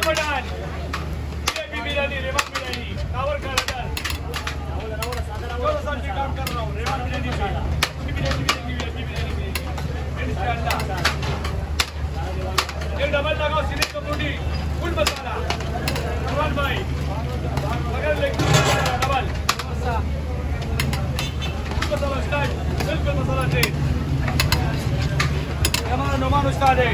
पठाण बिर्यानी रेवा बिर्यानी कावर का लगा काम कर रहा हूँ रेवा बिर्यानी एक डबल लगाओ सीधे कपूटी फुल मसाला भगवान भाई अगर लेकिन डबल मसाला स्टार्ट बिल्कुल मसाला टेस्ट हमारा नोमान स्टार्ट है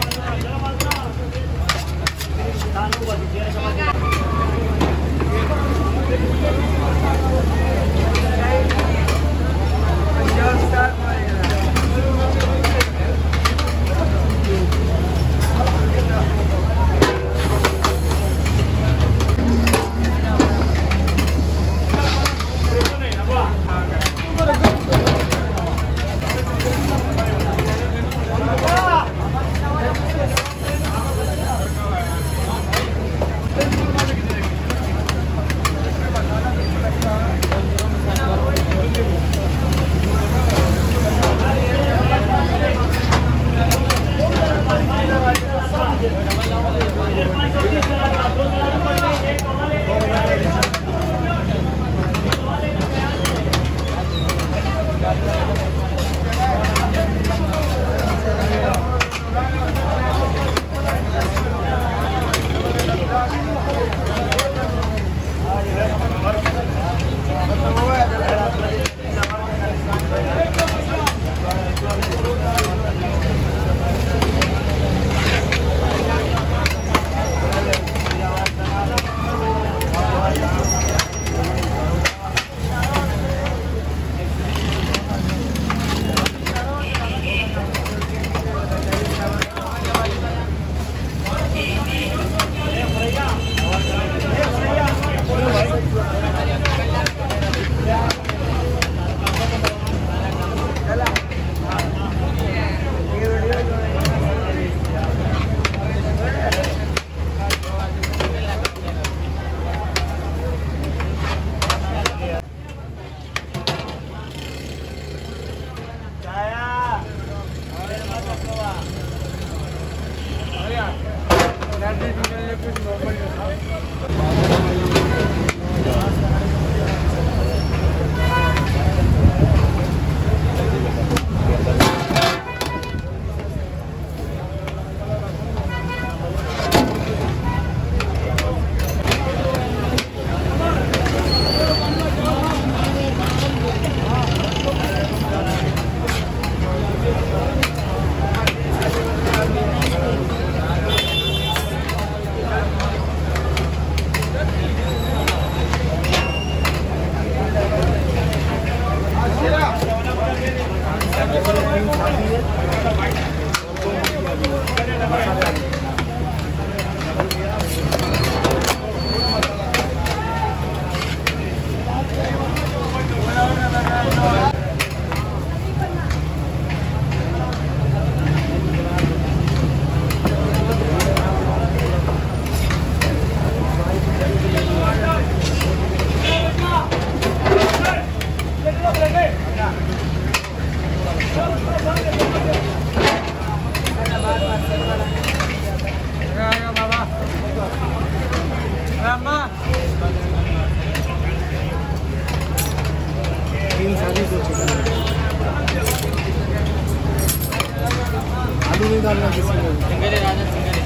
आलू नहीं डालना किसी को सिंगल राजा सिंगल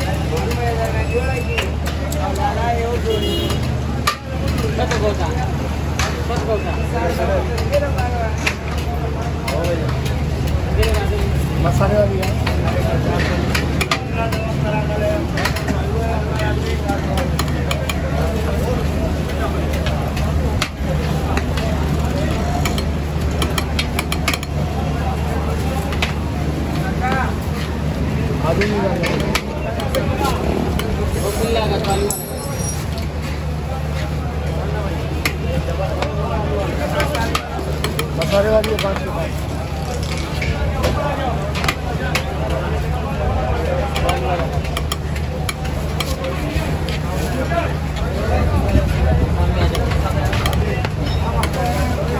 मसाले वाली है आलू नहीं डालना मसाले वाली है 5 के पास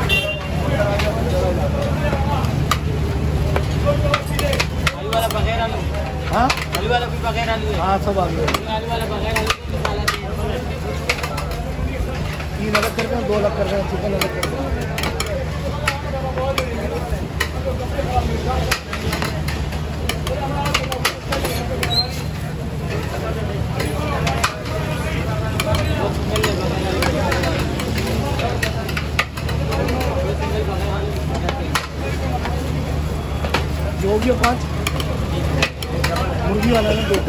वाला बगैर हाँ आलू वाला भी बगैर आलू है। हाँ सब आलू है। आलू वाला बगैर आलू का मसाला चाहिए। 3 अलग कर दें, 2 अलग कर दें, चिकन अलग कर दें। जो भी 5 मुर्गी वाला ने 2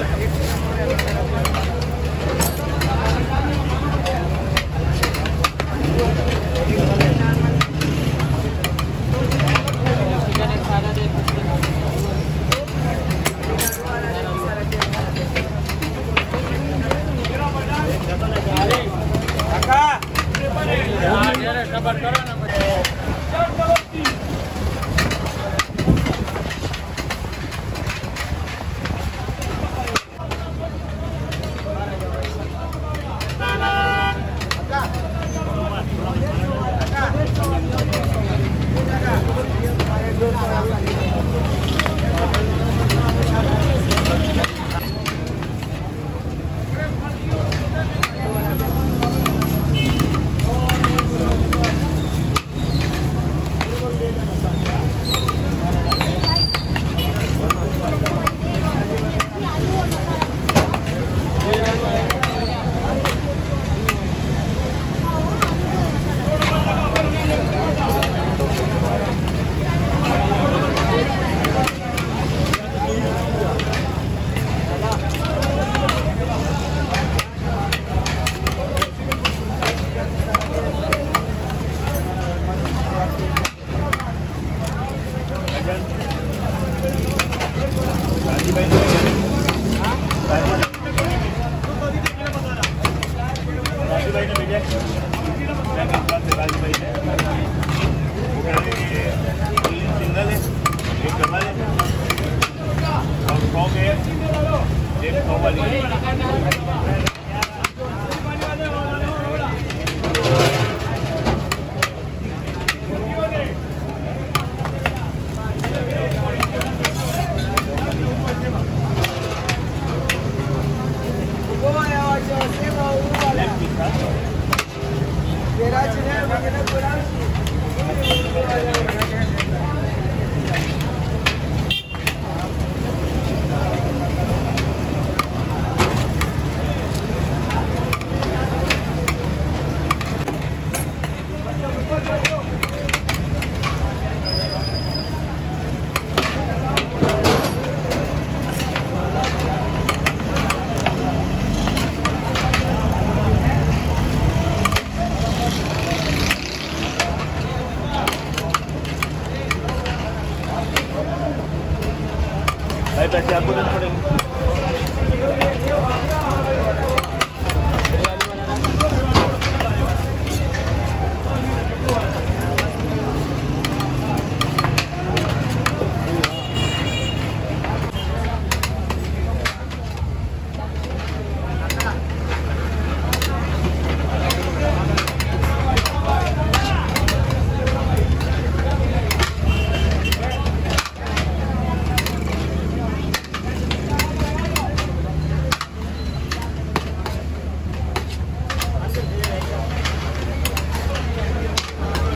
चिकन एक सादा दे। पैसे आपको देने पड़ेंगे।